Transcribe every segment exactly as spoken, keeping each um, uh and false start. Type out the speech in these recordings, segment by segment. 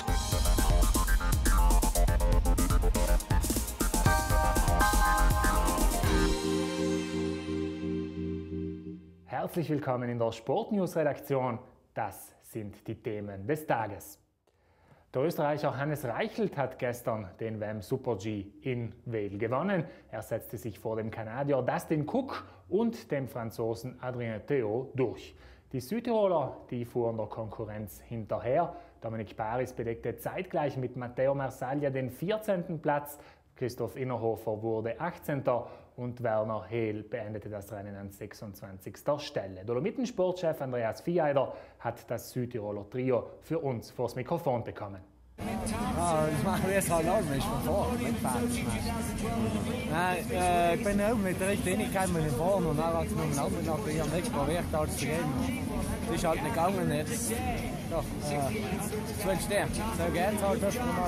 Herzlich willkommen in der Sportnews-Redaktion. Das sind die Themen des Tages. Der Österreicher Hannes Reichelt hat gestern den W M Super G in Vail gewonnen. Er setzte sich vor dem Kanadier Dustin Cook und dem Franzosen Adrien Théault durch. Die Südtiroler, die fuhren der Konkurrenz hinterher. Dominic Paris belegte zeitgleich mit Matteo Marsaglia den vierzehnten Platz. Christoph Innerhofer wurde achtzehnter und Werner Hehl beendete das Rennen an sechsundzwanzigster Stelle. Dolomitensportchef Andreas Vieheider hat das Südtiroler Trio für uns vors Mikrofon bekommen. Ja, ich mache jetzt halt auch nicht von vorne. Nein, äh, ich bin auch mit der richtigen Ähnlichkeit mit vorne und dann hat es nur einen Augenblick nach ich habe nichts probiert, alles zu geben. Es ist halt nicht gegangen jetzt. Doch, äh, es wird stehen. So geht es halt das normal.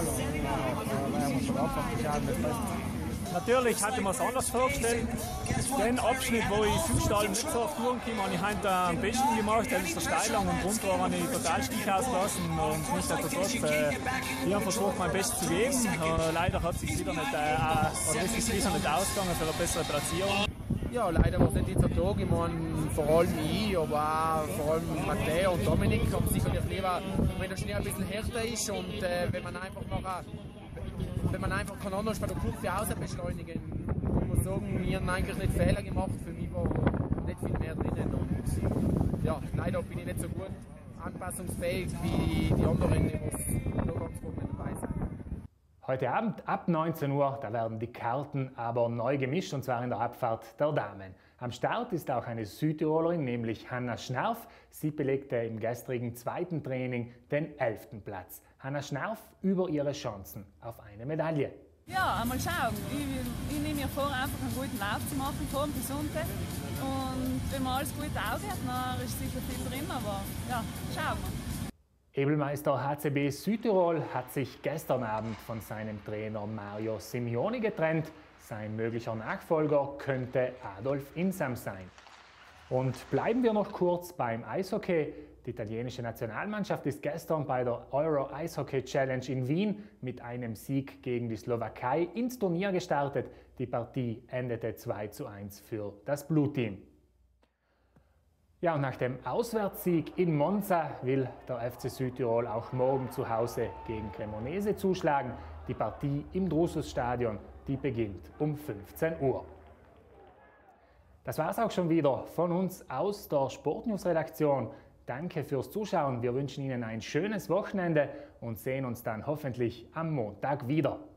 Natürlich hatte man es anders vorgestellt. Den Abschnitt, wo ich Südstall nicht so oft durchkomme, habe ich heute am besten gemacht. Das ist der Steillang und runter habe ich total Stich ausgelassen. Und nichtsdestotrotz, äh, ich habe versucht, mein Bestes zu geben. Äh, leider hat es sich wieder nicht, äh, oder ist es wieder nicht ausgegangen für eine bessere Platzierung. Ja, leider war es nicht dieser Tag. Ich meine, vor allem ich, aber auch vor allem Matteo und Dominik haben sicherlich lieber, wenn der Schnee ein bisschen härter ist und äh, wenn man einfach nachher, wenn man einfach kann anders bei der Kurve außen beschleunigen. Ich muss sagen, wir haben eigentlich nicht Fehler gemacht. Für mich war nicht viel mehr drinnen. Und ja, leider bin ich nicht so gut anpassungsfähig wie die anderen, die was noch ganz gut mit dabei sind. Heute Abend ab neunzehn Uhr, da werden die Karten aber neu gemischt, und zwar in der Abfahrt der Damen. Am Start ist auch eine Südtirolerin, nämlich Hanna Schnarf. Sie belegte im gestrigen zweiten Training den elften Platz. Hanna Schnarf über ihre Chancen auf eine Medaille. Ja, einmal schauen. Ich, ich nehme mir vor, einfach einen guten Lauf zu machen vor dem Gesundheit. Und wenn man alles gut aushört, dann ist sicher viel drin, aber ja, schauen wir. Ebelmeister H C B Südtirol hat sich gestern Abend von seinem Trainer Mario Simeoni getrennt. Sein möglicher Nachfolger könnte Adolf Insam sein. Und bleiben wir noch kurz beim Eishockey. Die italienische Nationalmannschaft ist gestern bei der Euro Eishockey Challenge in Wien mit einem Sieg gegen die Slowakei ins Turnier gestartet. Die Partie endete zwei zu eins für das Blue Team. Ja, und nach dem Auswärtssieg in Monza will der F C Südtirol auch morgen zu Hause gegen Cremonese zuschlagen. Die Partie im Drusus-Stadion, die beginnt um fünfzehn Uhr. Das war es auch schon wieder von uns aus der Sportnews-Redaktion. Danke fürs Zuschauen. Wir wünschen Ihnen ein schönes Wochenende und sehen uns dann hoffentlich am Montag wieder.